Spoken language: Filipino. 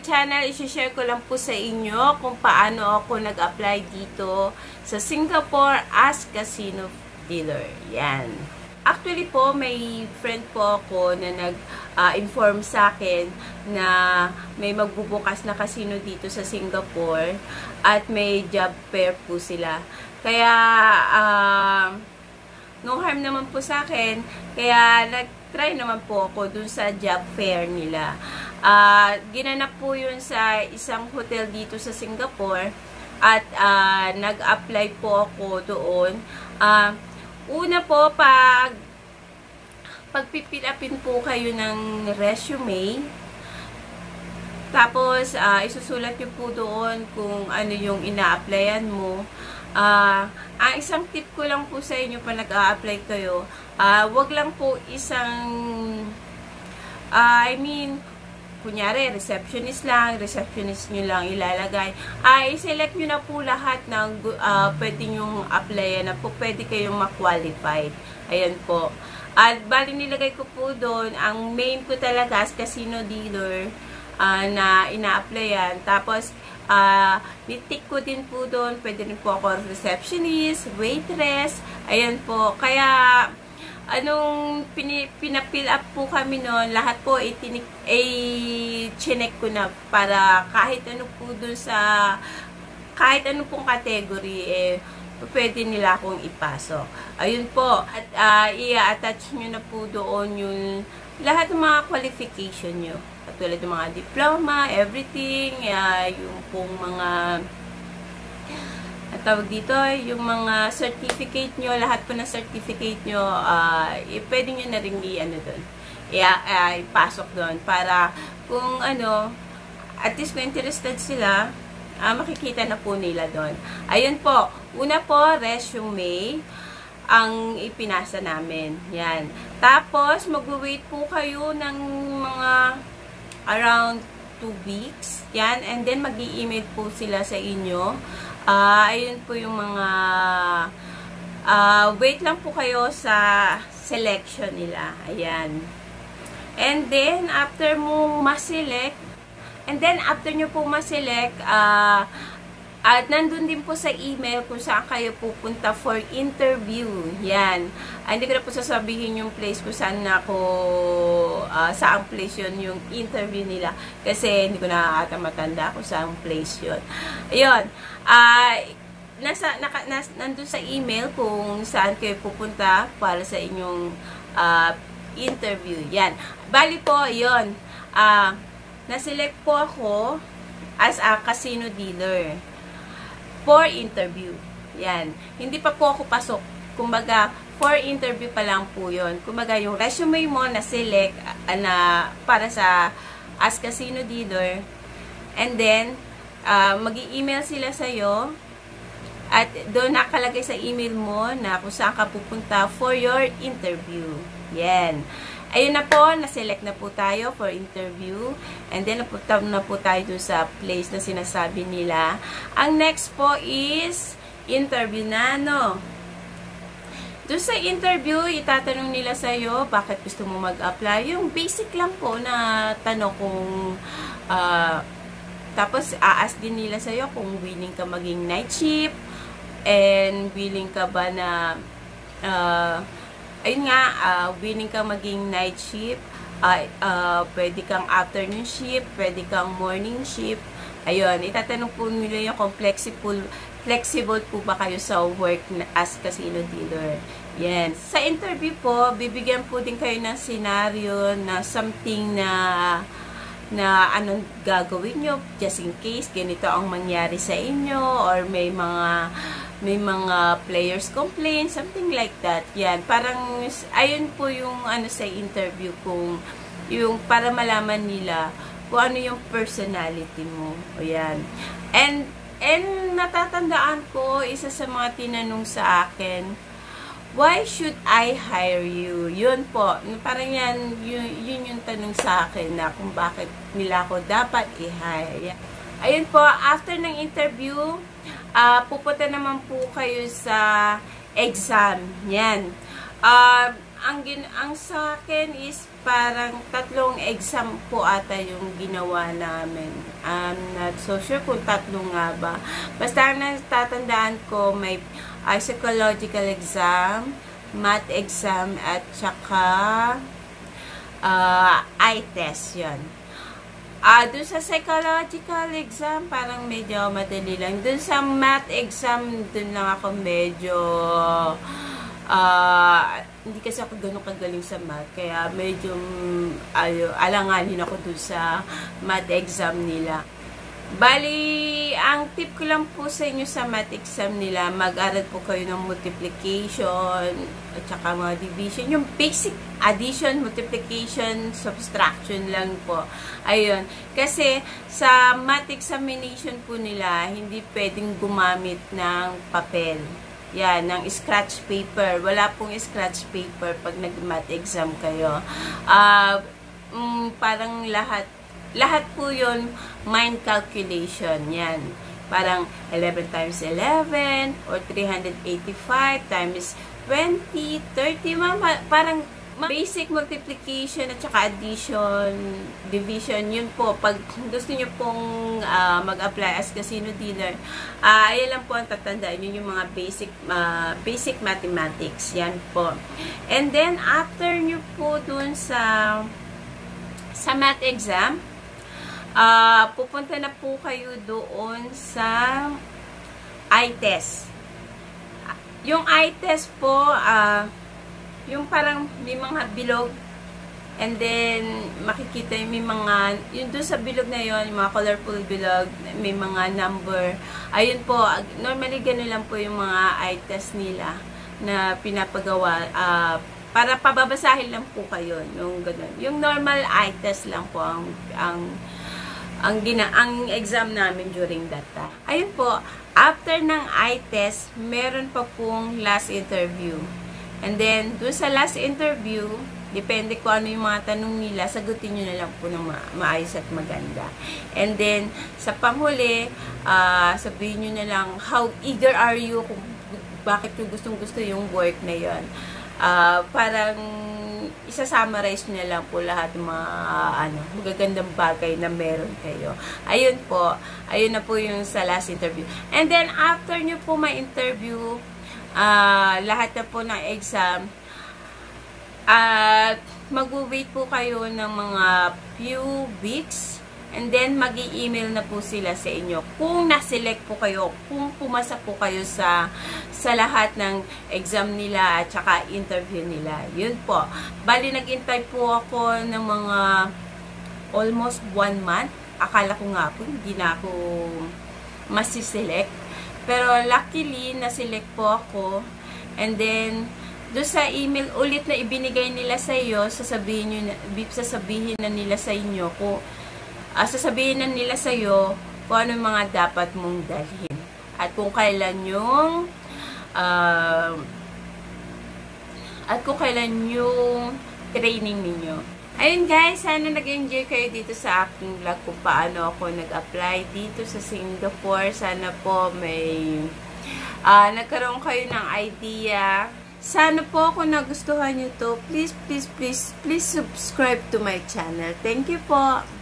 channel, isi-share ko lang po sa inyo kung paano ako nag-apply dito sa Singapore as casino dealer. Yan. Actually po, may friend po ako na nag-inform sa akin na may magbubukas na casino dito sa Singapore at may job fair po sila. Kaya, no harm naman po sa akin, kaya nag-try naman po ako dun sa job fair nila. Ginanap po yun sa isang hotel dito sa Singapore at nag-apply po ako doon. Una po, pagpipilapin po kayo ng resume, tapos isusulat nyo po doon kung ano yung ina-applyan mo. Ang isang tip ko lang po sa inyo pa nag-a-apply kayo, wag lang po isang, kunyari, receptionist nyo lang ilalagay. I-select nyo na po lahat ng pwede nyong applyan na po, pwede kayong ma-qualified. Ayan po. At bali nilagay ko po doon, ang main ko talaga as casino dealer na ina-applyan. Tapos, nitik ko din po doon, pwede rin po ako receptionist, waitress, ayan po. Kaya, anong pinapill up po kami noon, lahat po chinek ko na para kahit ano po doon sa kahit ano pong category pwede nila akong ipasok. Ayun po. At i-attach nyo na po doon yung lahat ng mga qualification nyo. Katulad ng mga diploma, everything, yung pong mga tawag dito, yung mga certificate nyo, lahat po ng certificate nyo, pwede nyo na rin doon. Ipasok doon para kung at least kung interested sila, makikita na po nila doon. Ayun po, una po, resume ang ipinasa namin. Yan. Tapos, mag-wait po kayo ng mga around 2 weeks. Yan. And then, mag-i-email po sila sa inyo. Ayun po yung mga wait lang po kayo sa selection nila. Ayan. And then, after mo ma-select, nyo po ma-select, at nandun din po sa email kung saan kayo pupunta for interview. Yan. Hindi ko na po sasabihin yung place kung saan saang place yun yung interview nila. Kasi hindi ko na ata matanda kung saang place yun. Ayun. Nandun sa email kung saan kayo pupunta para sa inyong interview. Yan. Bali po, yun. Na-select po ako as a casino dealer for interview. Yan. Hindi pa po ako pasok. Kumbaga, for interview pa lang po yun. Kumbaga, yung resume mo na-select para sa as casino dealer. And then, mag-i-email sila sa'yo. At doon nakalagay sa email mo na kung saan ka pupunta for your interview. Yan. Ayun na po, na-select na po tayo for interview. And then, napunta na po tayo dun sa place na sinasabi nila. Ang next po is interview na, Doon sa interview, itatanong nila sa'yo, bakit gusto mo mag-apply? Yung basic lang po na tanong kung, tapos, ask din nila sa'yo kung willing ka maging night shift, and willing ka ba na, ayun nga, willing kang maging night shift, pwede kang afternoon shift, pwede kang morning shift. Ayun, itatanong po nila yung kung flexible po ba kayo sa work as casino dealer. Yan. Sa interview po, bibigyan po din kayo ng scenario na something na anong gagawin nyo just in case ganito ang mangyari sa inyo or may mga players complain, something like that. Yan, parang ayun po yung sa interview kung yung para malaman nila kung ano yung personality mo. O yan. And natatandaan ko, isa sa mga tinanong sa akin, why should I hire you? Yun po. Parang yun yung tanong sa akin na kung bakit nila ako dapat i-hire. Ayun po, after ng interview, pupunta naman po kayo sa exam. Yan. Ang sa akin is parang 3 exam po ata yung ginawa namin. I'm not so sure kung 3 nga ba. Basta ang natatandaan ko, may psychological exam, math exam, at saka eye test yun. Dun sa psychological exam, parang medyo madali lang. Dun sa math exam, dun lang ako medyo hindi kasi ako ganun kagaling sa math, kaya medyo alanganin ako dun sa math exam nila. Bali, ang tip ko lang po sa inyo sa math exam nila, mag-aral po kayo ng multiplication at saka mga division. Yung basic addition, multiplication, subtraction lang po. Ayun. Kasi sa math examination po nila, hindi pwedeng gumamit ng papel. Yan, ng scratch paper. Wala pong scratch paper pag nag-math exam kayo. Parang lahat po yun, mind calculation. Yan. Parang 11 times 11 or 385 times 20, 30, parang basic multiplication at saka addition, division, yun po. Pag gusto nyo pong mag-apply as casino dealer, ayan lang po ang tatandaan yun, yung mga basic mathematics. Yan po. And then, after nyo po dun sa math exam, pupunta na po kayo doon sa eye test. Yung eye test po, yung parang may mga bilog, and then makikita yung may mga, yung doon sa bilog na yon, yung mga colorful bilog, may mga number. Ayun po, normally ganun lang po yung mga eye test nila na pinapagawa, para pababasahin lang po kayo yung ganun. Yung normal eye test lang po ang exam namin during that time. Ayun po, after ng eye test, meron pa pong last interview. And then, doon sa last interview, depende kung ano yung mga tanong nila, sagutin nyo na lang po ng maayos at maganda. And then, sa panghuli, sabihin nyo na lang, how eager are you, kung bakit yung gustong-gusto yung work na yon. Parang, isa-summarize nyo na lang po lahat ng mga magagandang bagay na meron kayo. Ayun po, ayun na po yung sa last interview. And then, after nyo po ma-interview, lahat na po ng exam, at mag-wait po kayo ng mga few weeks, and then mag-i-email na po sila sa inyo kung na-select po kayo, kung pumasa po kayo sa lahat ng exam nila at saka interview nila. Yun po. Bali, nag-intay po ako ng mga almost 1 month. Akala ko nga po hindi na ako masiselect. Pero luckily, na-select po ako. And then, doon sa email ulit na ibinigay nila sa iyo, sasabihin na nila sa inyo sasabihin na nila sa iyo kung ano yung mga dapat mong dalhin. At kung kailan yung training ninyo. Ayun guys, sana nag-enjoy kayo dito sa aking vlog kung paano ako nag-apply dito sa Singapore. Sana po may nagkaroon kayo ng idea. Sana po kung nagustuhan nyo to, please subscribe to my channel. Thank you po.